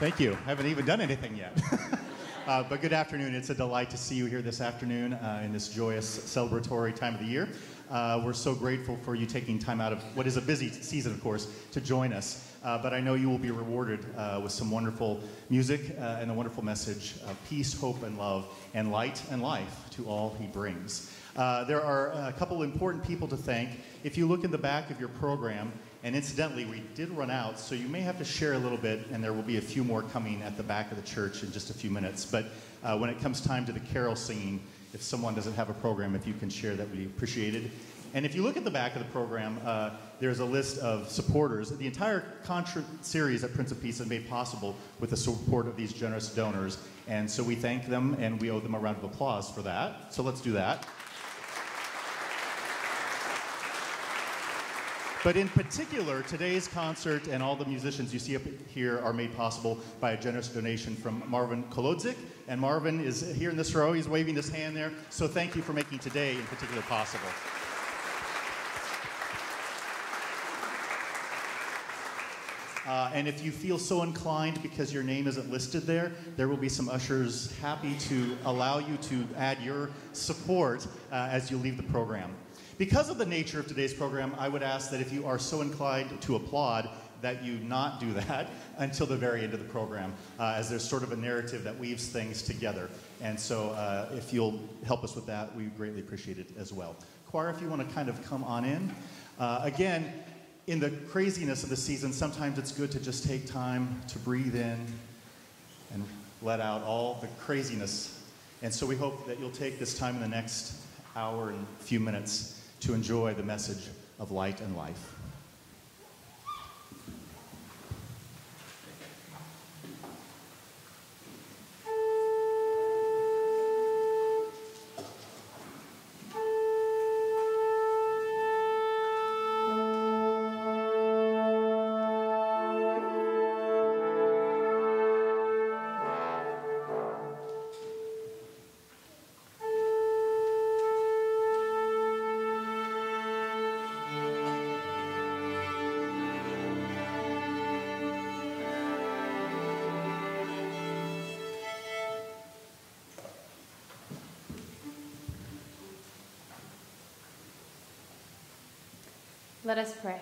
Thank you. I haven't even done anything yet. But good afternoon. It's a delight to see you here this afternoon in this joyous celebratory time of the year. We're so grateful for you taking time out of what is a busy season, of course, to join us. But I know you will be rewarded with some wonderful music and a wonderful message of peace, hope, and love, and light and life to all he brings. There are a couple important people to thank. If you look in the back of your program, and incidentally, we did run out, so you may have to share a little bit, and there will be a few more coming at the back of the church in just a few minutes. But when it comes time to the carol singing, if someone doesn't have a program, if you can share, that would be appreciated. And if you look at the back of the program, there's a list of supporters. The entire concert series at Prince of Peace is made possible with the support of these generous donors. And so we thank them, and we owe them a round of applause for that. So let's do that. But in particular, today's concert and all the musicians you see up here are made possible by a generous donation from Marvin Kolodzik. And Marvin is here in this row. He's waving his hand there. So thank you for making today in particular possible. And if you feel so inclined because your name isn't listed there, there will be some ushers happy to allow you to add your support as you leave the program. Because of the nature of today's program, I would ask that if you are so inclined to applaud, that you not do that until the very end of the program, as there's sort of a narrative that weaves things together. And so if you'll help us with that, we greatly appreciate it as well. Choir, if you want to kind of come on in. Again, in the craziness of the season, sometimes it's good to just take time to breathe in and let out all the craziness. And so we hope that you'll take this time in the next hour and a few minutes to enjoy the message of light and life. Let us pray.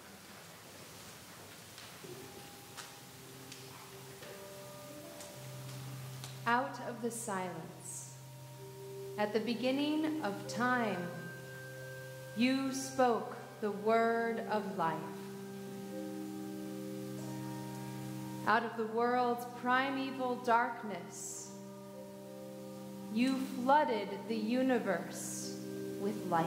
Out of the silence, at the beginning of time, you spoke the word of life. Out of the world's primeval darkness, you flooded the universe with light.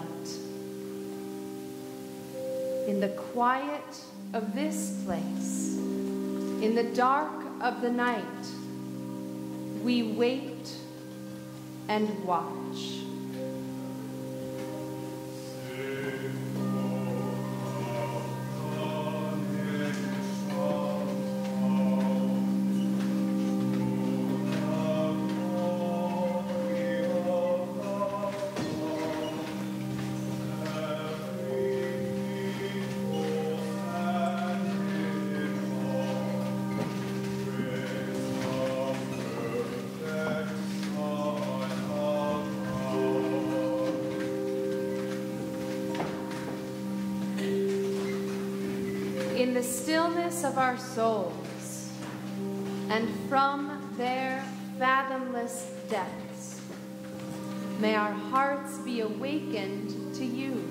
In the quiet of this place, in the dark of the night, we wait and watch. In the stillness of our souls, and from their fathomless depths, may our hearts be awakened to you.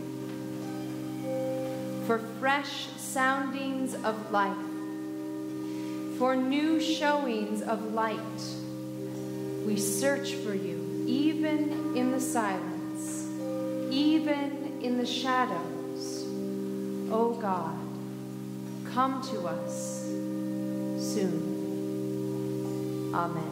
For fresh soundings of life, for new showings of light, we search for you, even in the silence, even in the shadows. O God, come to us soon. Amen.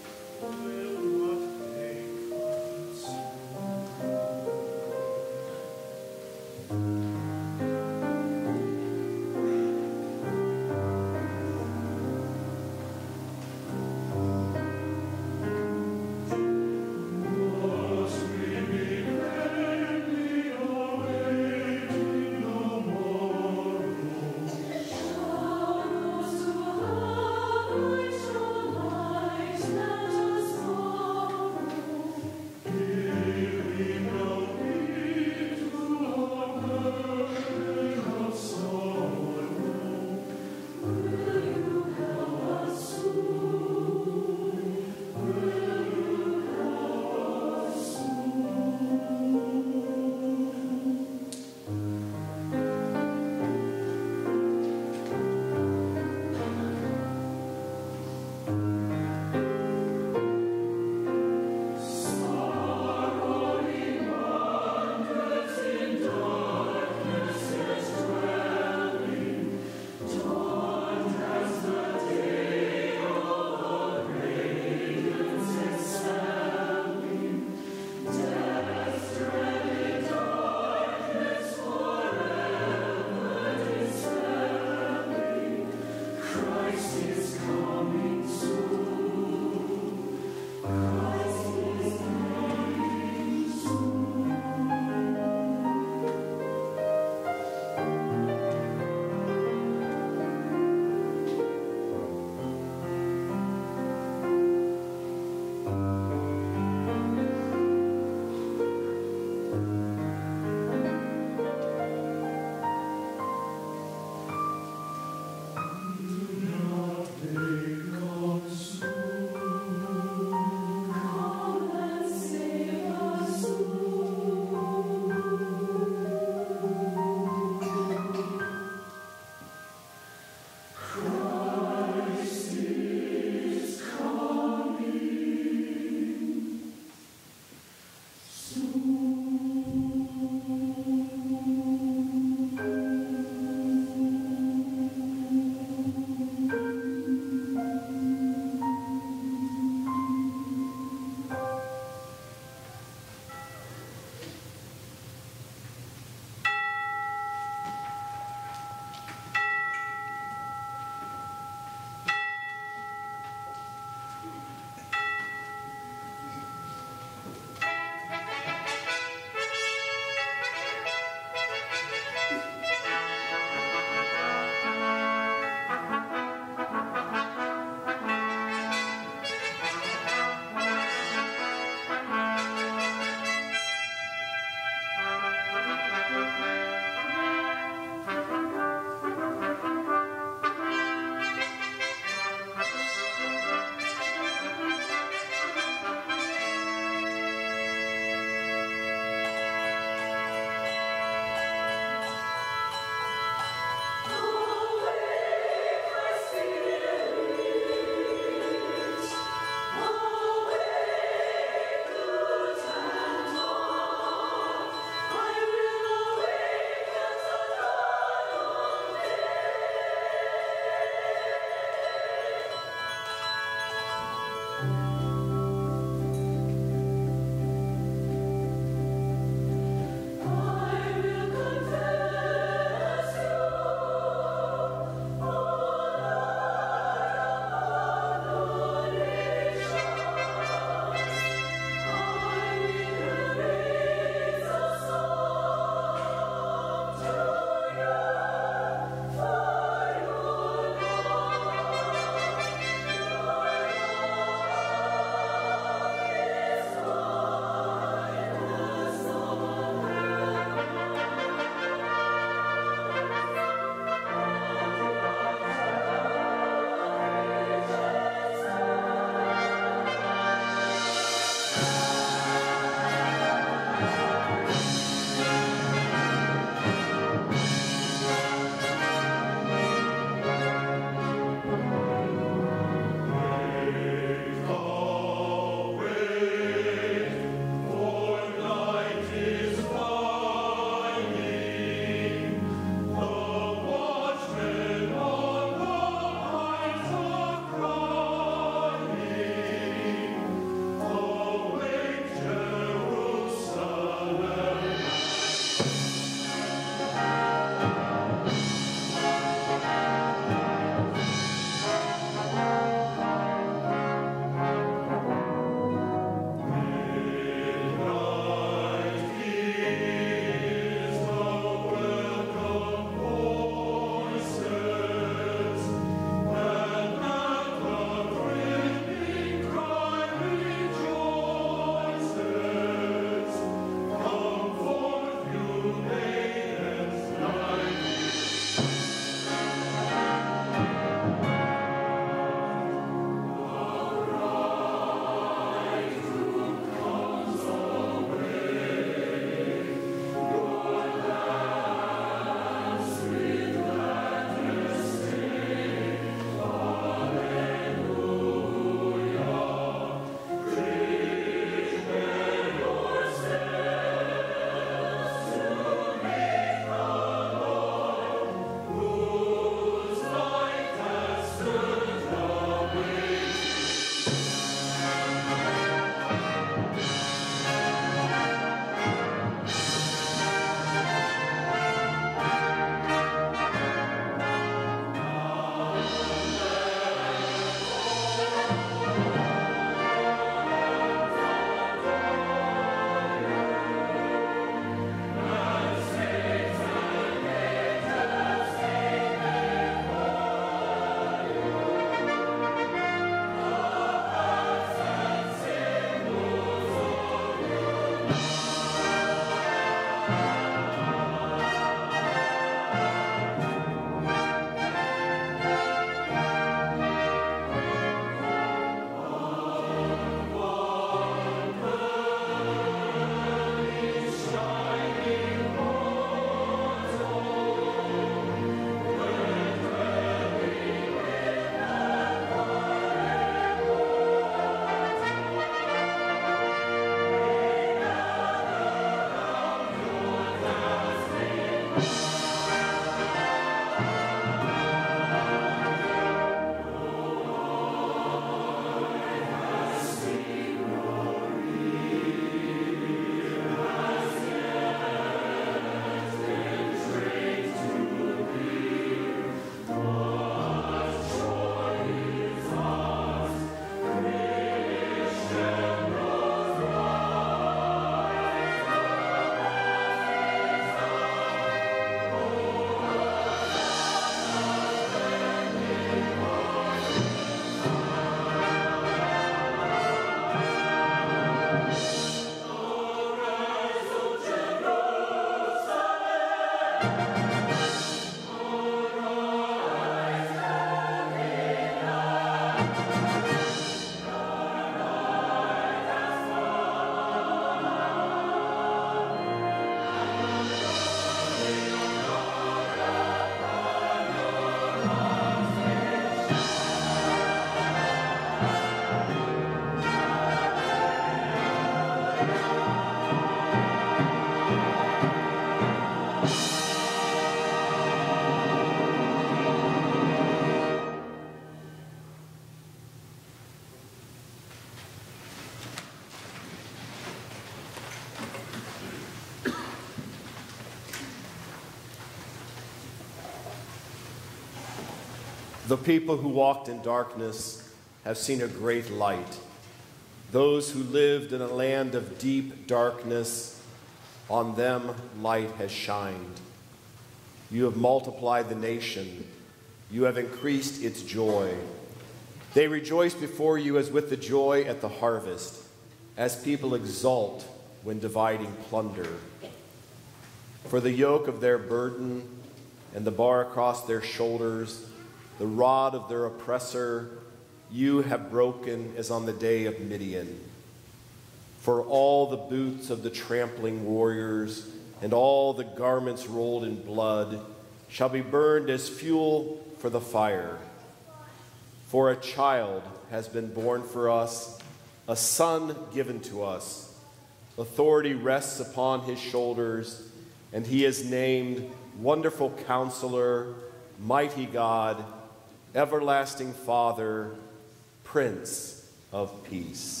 The people who walked in darkness have seen a great light. Those who lived in a land of deep darkness, on them light has shined. You have multiplied the nation. You have increased its joy. They rejoice before you as with the joy at the harvest, as people exult when dividing plunder. For the yoke of their burden and the bar across their shoulders, the rod of their oppressor, you have broken as on the day of Midian. For all the boots of the trampling warriors and all the garments rolled in blood shall be burned as fuel for the fire. For a child has been born for us, a son given to us. Authority rests upon his shoulders, and he is named Wonderful Counselor, Mighty God, Everlasting Father, Prince of Peace.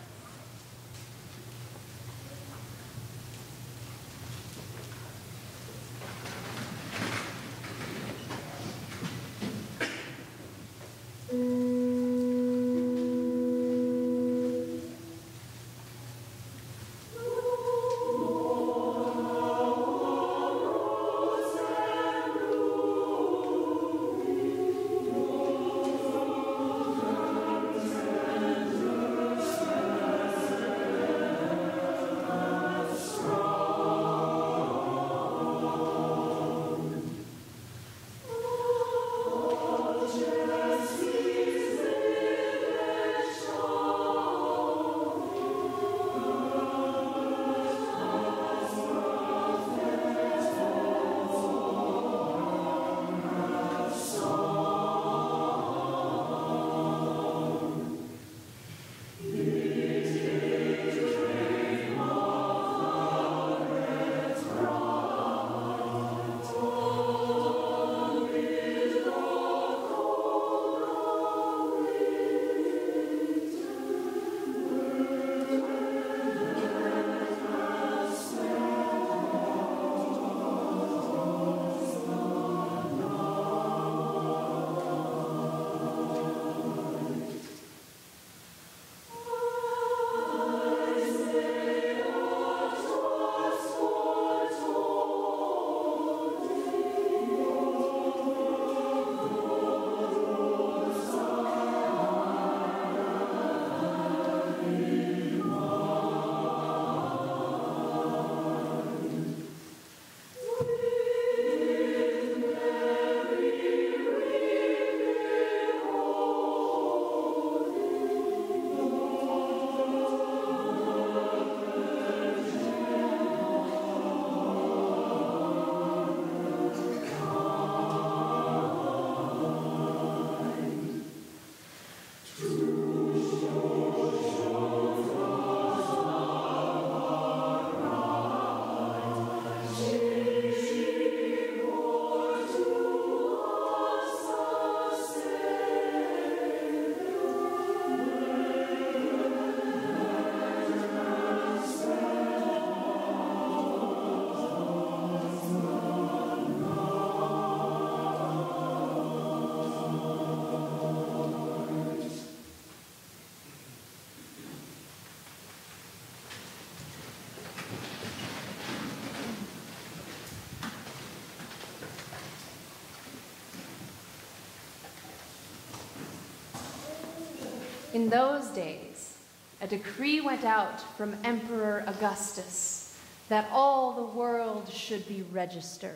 In those days, a decree went out from Emperor Augustus that all the world should be registered.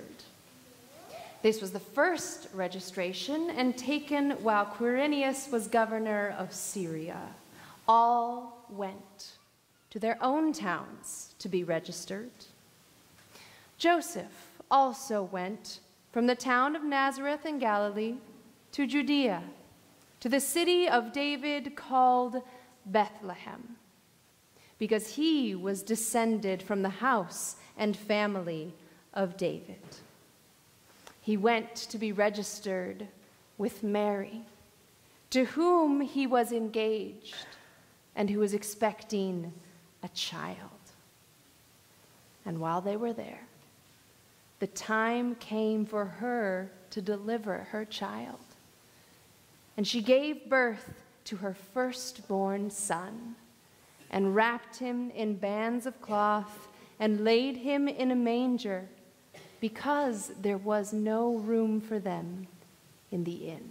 This was the first registration and taken while Quirinius was governor of Syria. All went to their own towns to be registered. Joseph also went from the town of Nazareth in Galilee to Judea, to the city of David called Bethlehem, because he was descended from the house and family of David. He went to be registered with Mary, to whom he was engaged and who was expecting a child. And while they were there, the time came for her to deliver her child. And she gave birth to her firstborn son, and wrapped him in bands of cloth, and laid him in a manger, because there was no room for them in the inn.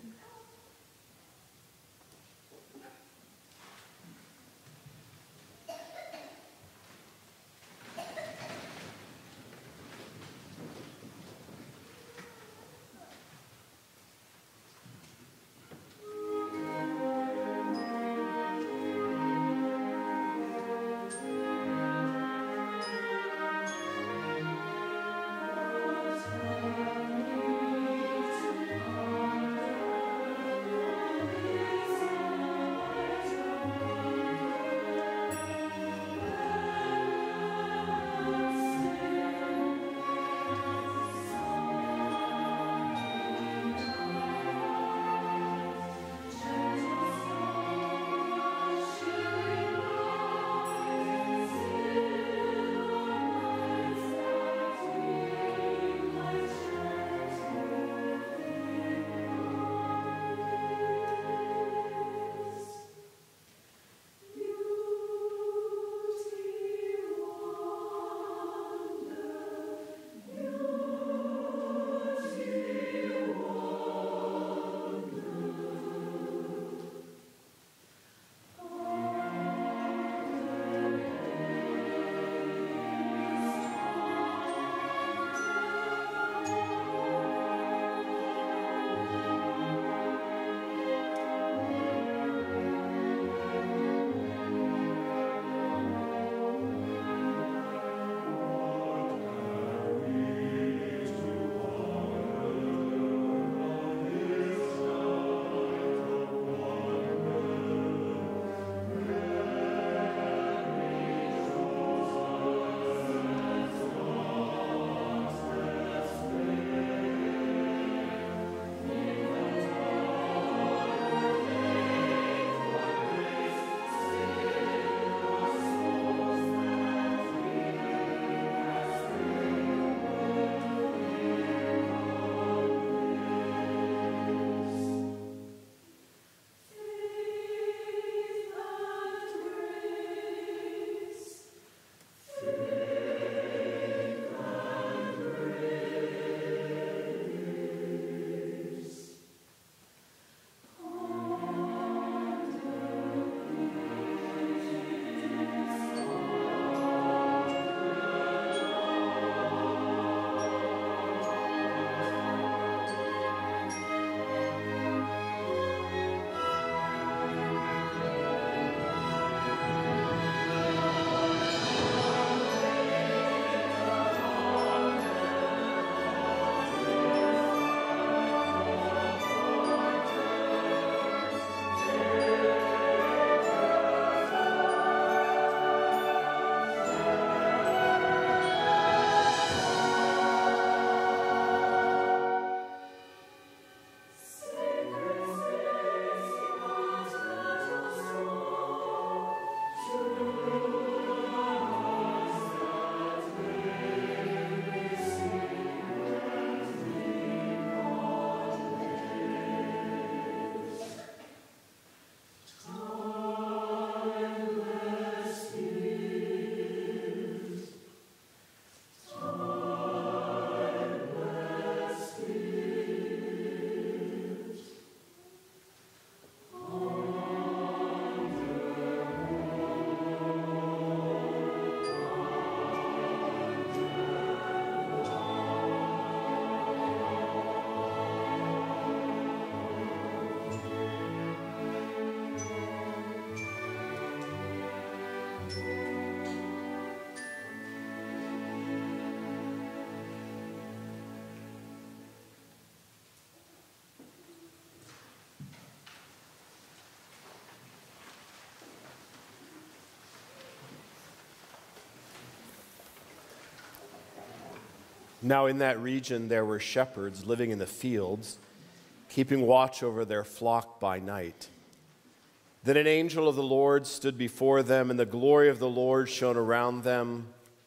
Now in that region there were shepherds living in the fields, keeping watch over their flock by night. Then an angel of the Lord stood before them, and the glory of the Lord shone around them,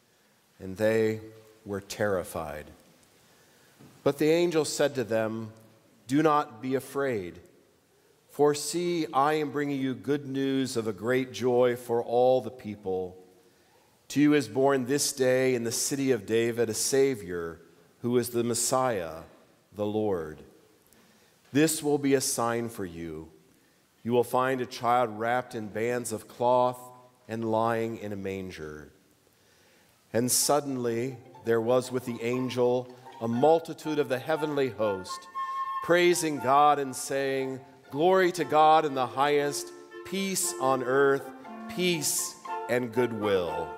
and they were terrified. But the angel said to them, "Do not be afraid, For see, I am bringing you good news of a great joy for all the people. To you is born this day in the city of David a Savior, who is the Messiah, the Lord. This will be a sign for you. You will find a child wrapped in bands of cloth and lying in a manger." And suddenly there was with the angel a multitude of the heavenly host, praising God and saying, "Glory to God in the highest, peace on earth, peace and goodwill."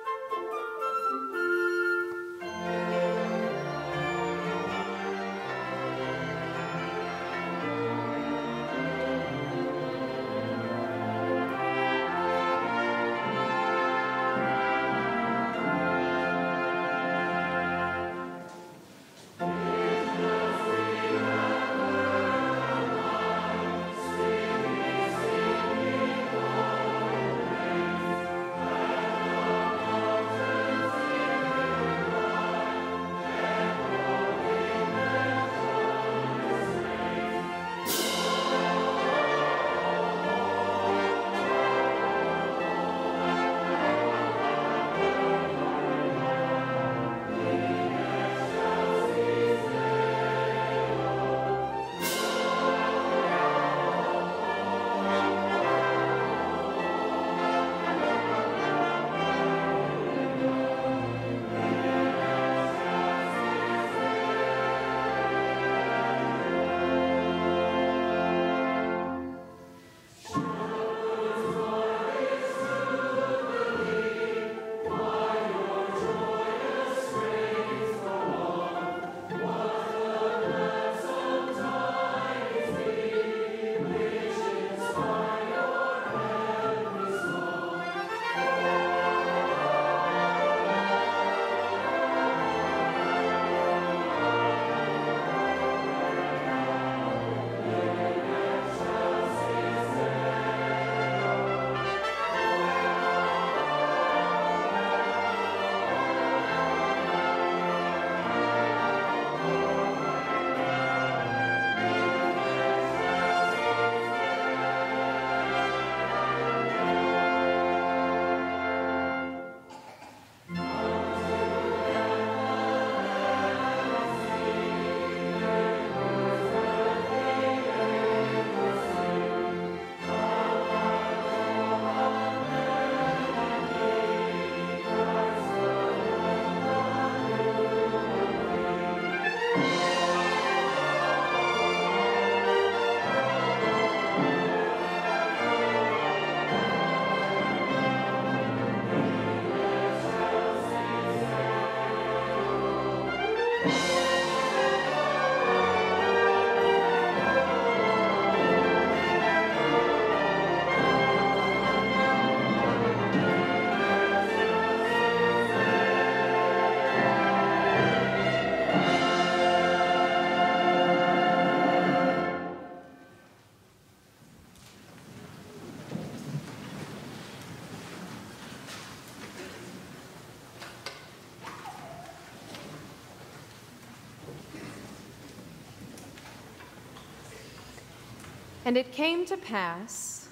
And it came to pass,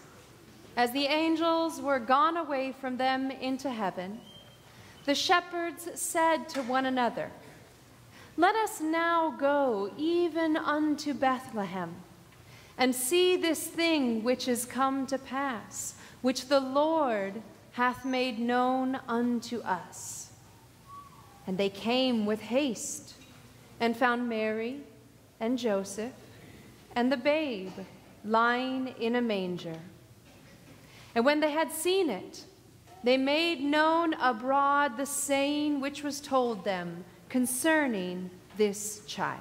as the angels were gone away from them into heaven, the shepherds said to one another, "Let us now go even unto Bethlehem, and see this thing which is come to pass, which the Lord hath made known unto us." And they came with haste, and found Mary and Joseph and the babe lying in a manger. And when they had seen it, they made known abroad the saying which was told them concerning this child.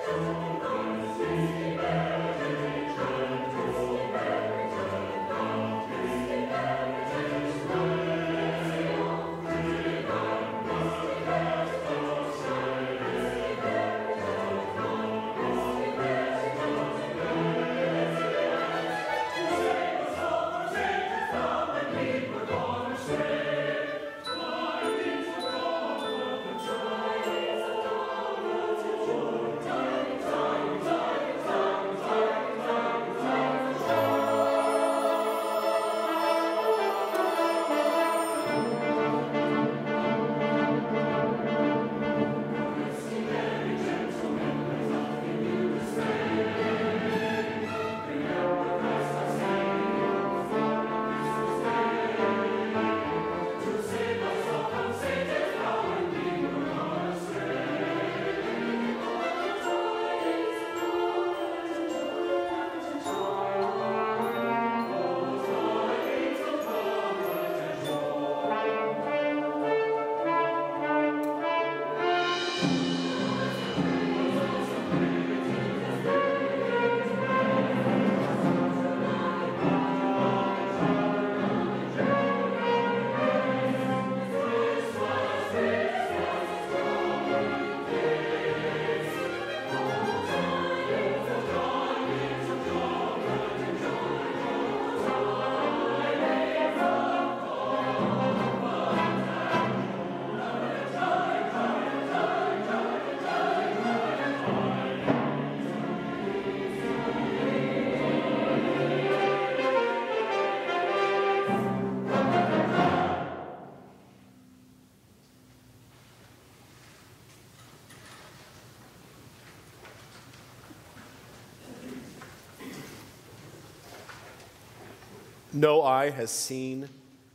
No eye has seen,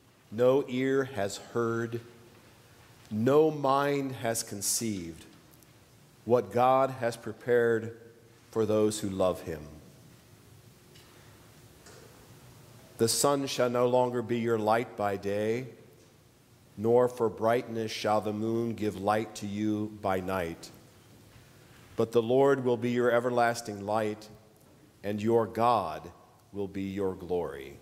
no ear has heard, no mind has conceived what God has prepared for those who love him. The sun shall no longer be your light by day, nor for brightness shall the moon give light to you by night. But the Lord will be your everlasting light, and your God will be your glory.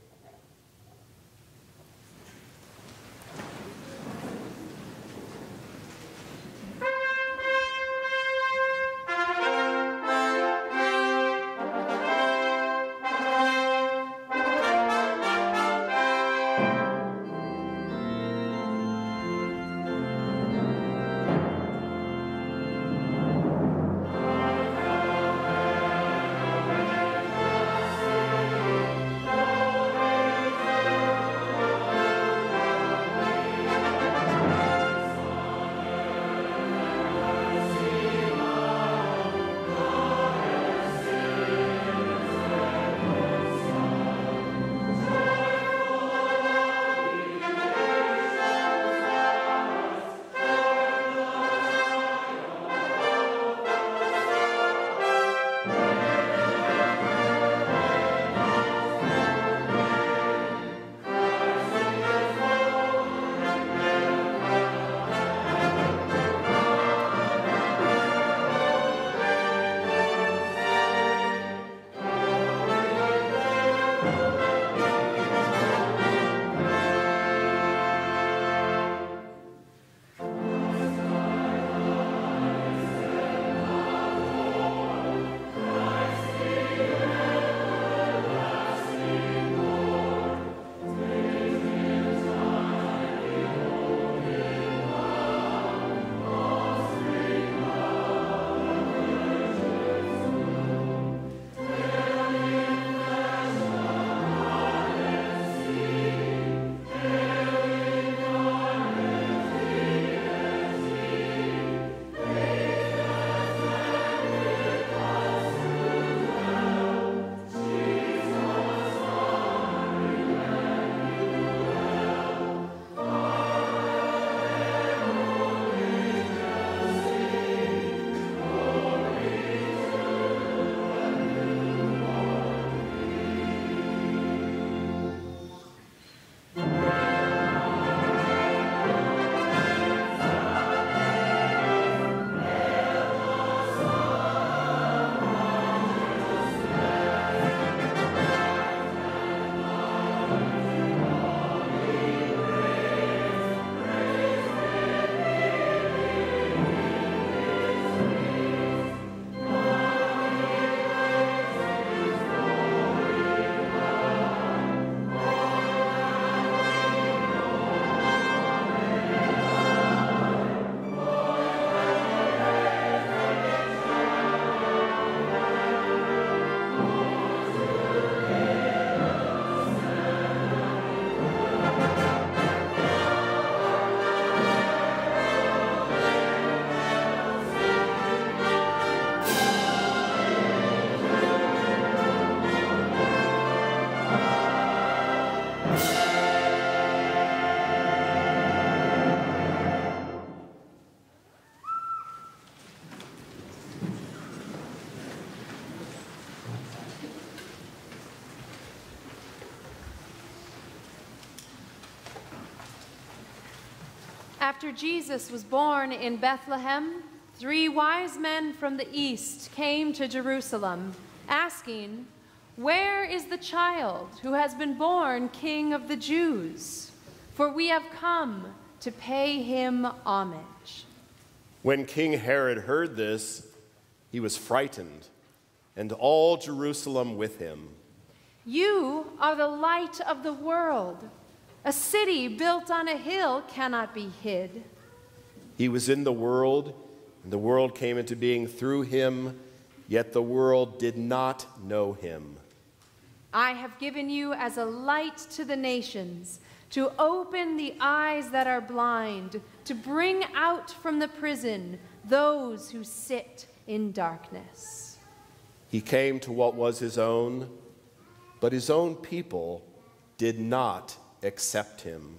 After Jesus was born in Bethlehem, 3 wise men from the east came to Jerusalem, asking, "Where is the child who has been born King of the Jews? For we have come to pay him homage." When King Herod heard this, he was frightened, and all Jerusalem with him. "You are the light of the world. A city built on a hill cannot be hid." He was in the world, and the world came into being through him, yet the world did not know him. "I have given you as a light to the nations, to open the eyes that are blind, to bring out from the prison those who sit in darkness." He came to what was his own, but his own people did not accept him.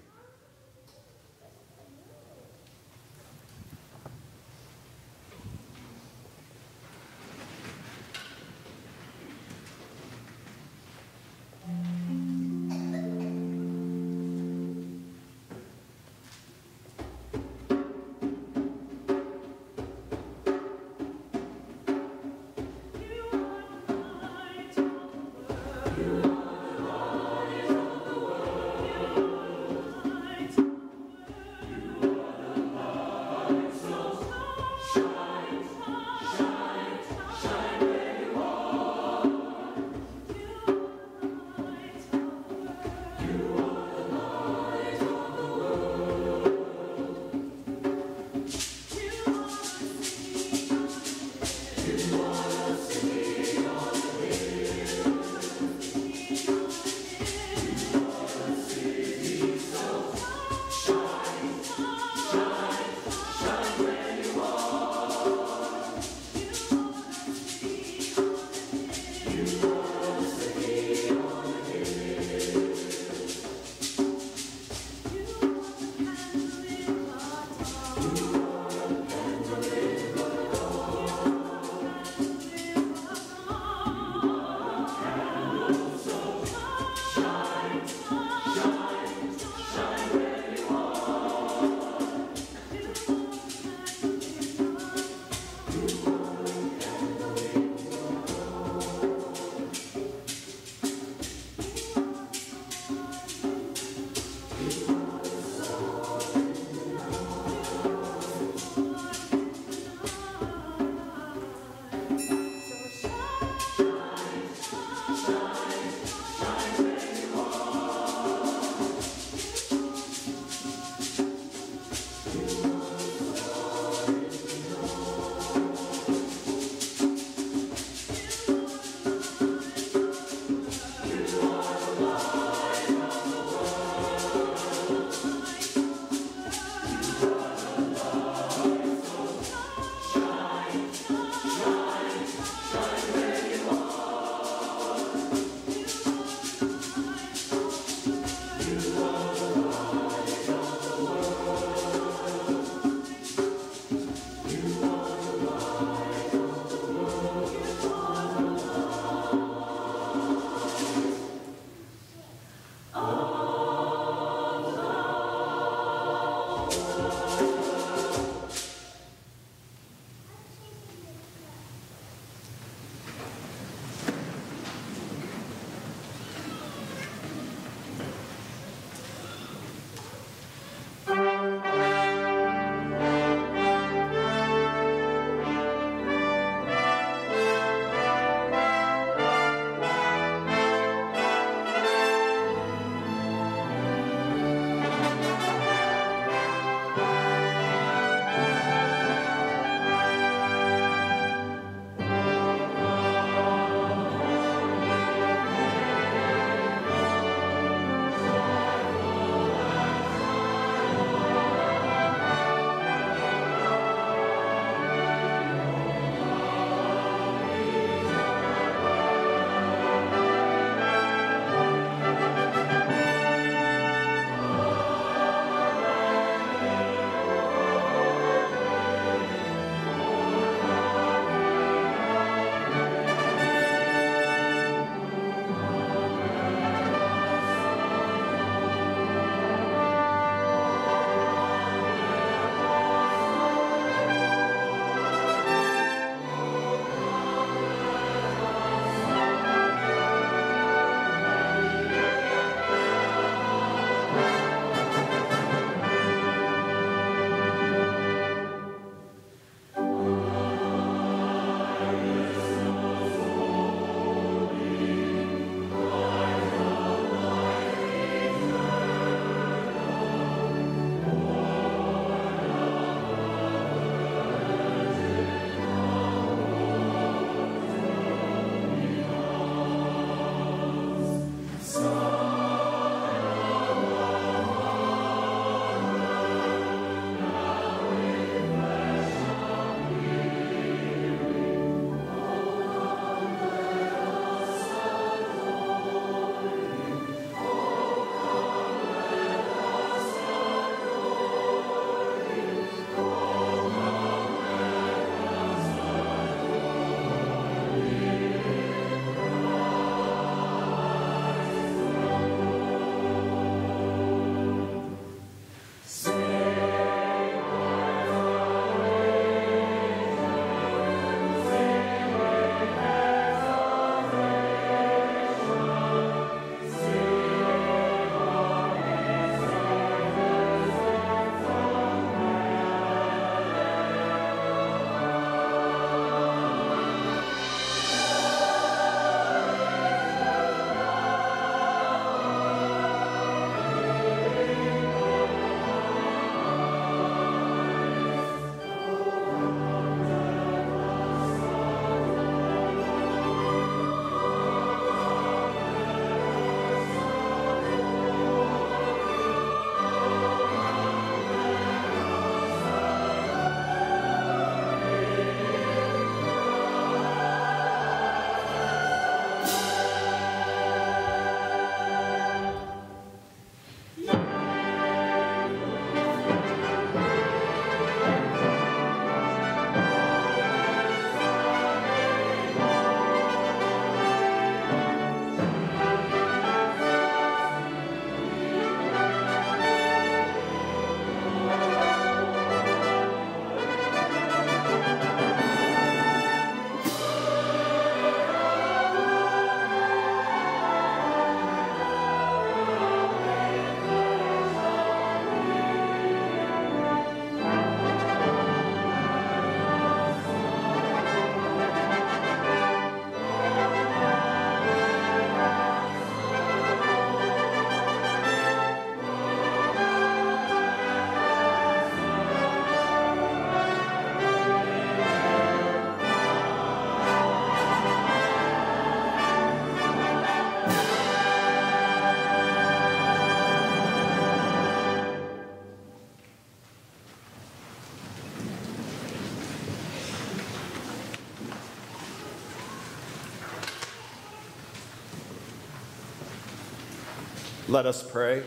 Let us pray.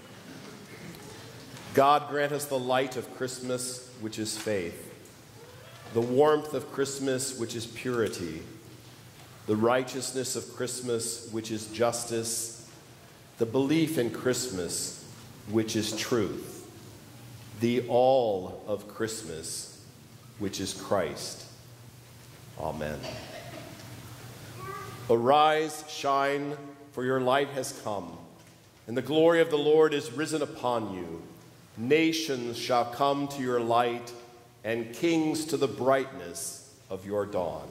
God, grant us the light of Christmas, which is faith, the warmth of Christmas, which is purity, the righteousness of Christmas, which is justice, the belief in Christmas, which is truth, the all of Christmas, which is Christ. Amen. Arise, shine, for your light has come, and the glory of the Lord is risen upon you. Nations shall come to your light, and kings to the brightness of your dawn.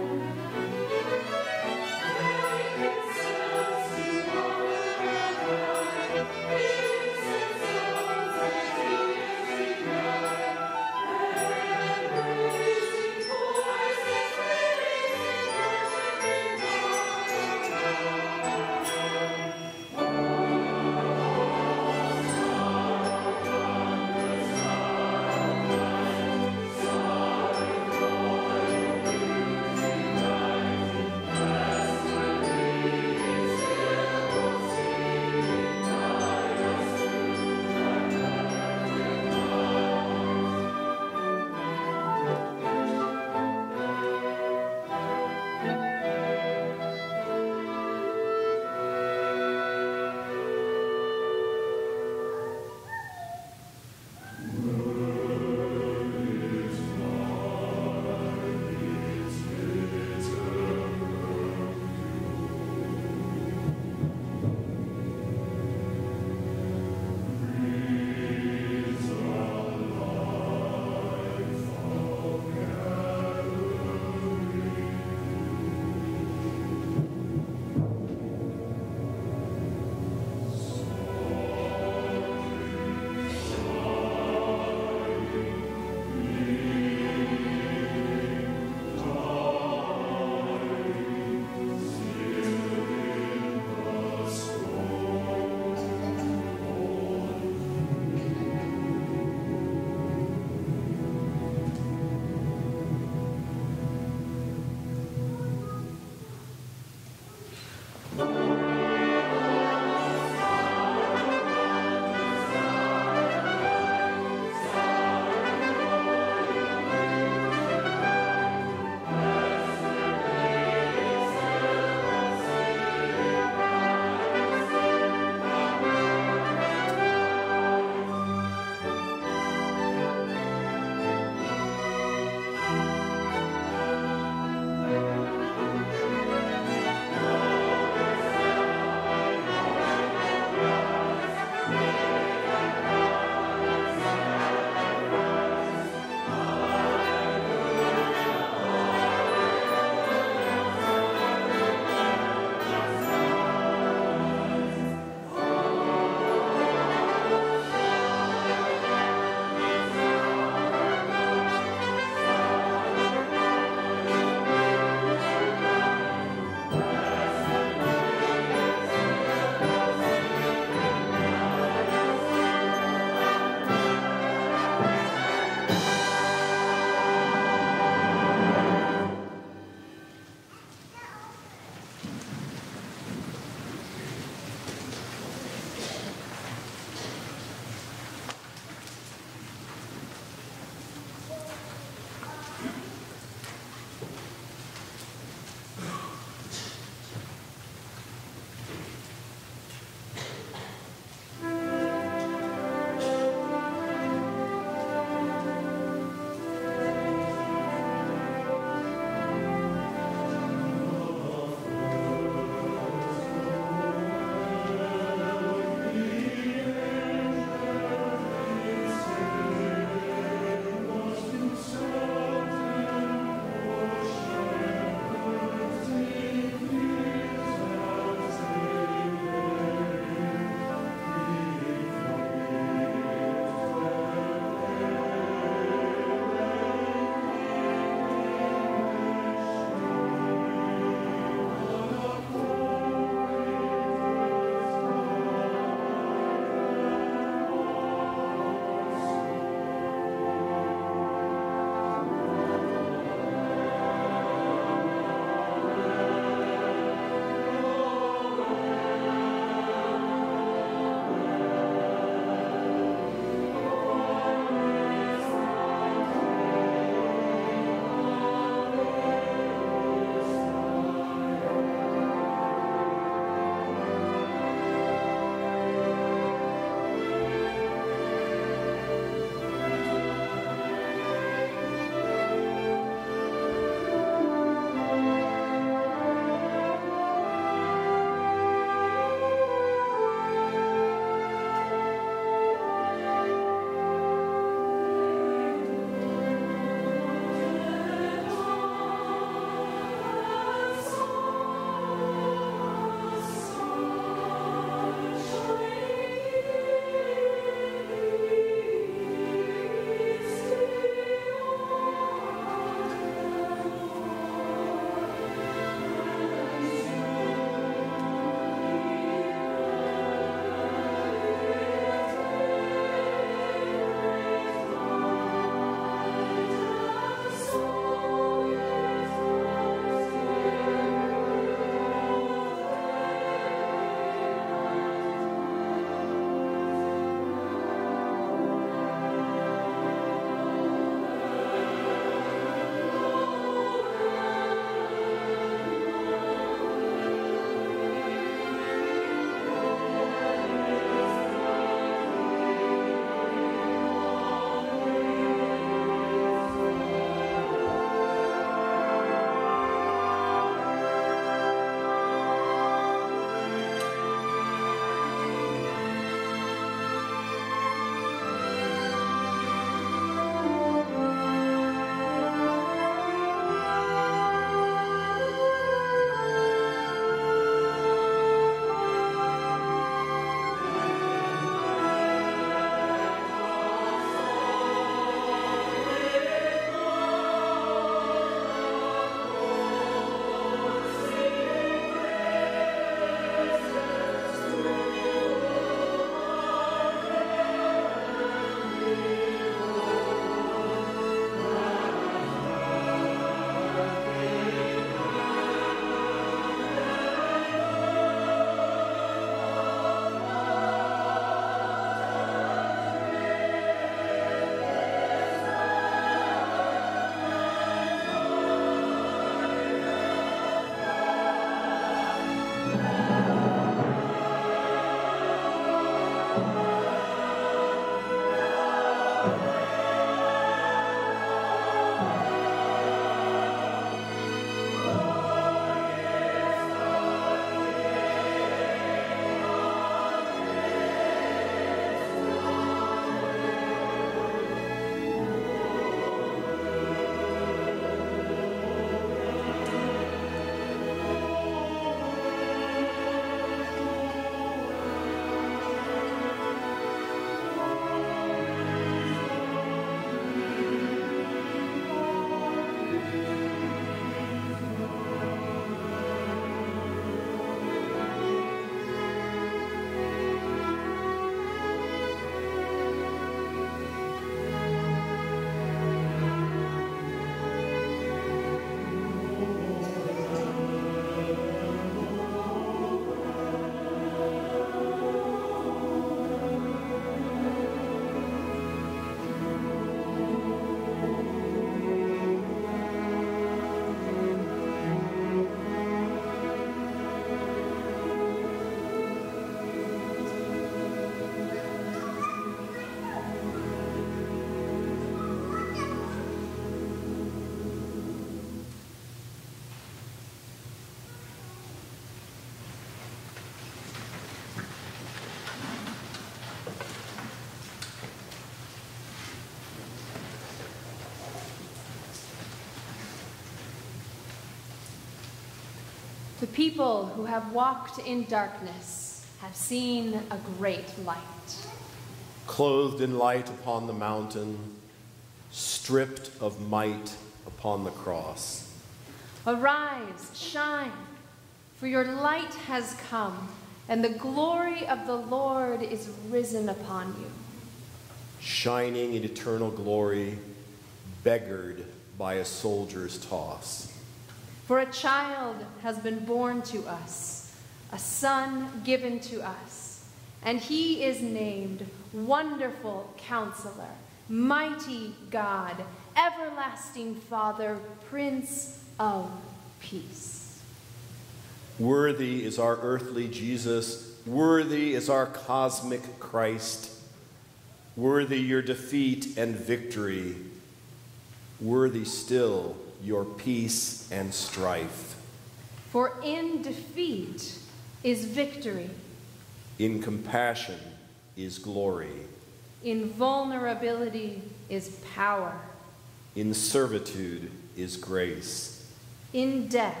The people who have walked in darkness have seen a great light. Clothed in light upon the mountain, stripped of might upon the cross. Arise, shine, for your light has come, and the glory of the Lord is risen upon you. Shining in eternal glory, beggared by a soldier's toss. For a child has been born to us, a son given to us, and he is named Wonderful Counselor, Mighty God, Everlasting Father, Prince of Peace. Worthy is our earthly Jesus, worthy is our cosmic Christ, worthy your defeat and victory, worthy still your peace and strife. For in defeat is victory. In compassion is glory. In vulnerability is power. In servitude is grace. In death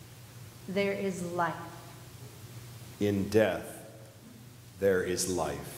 there is life. In death there is life.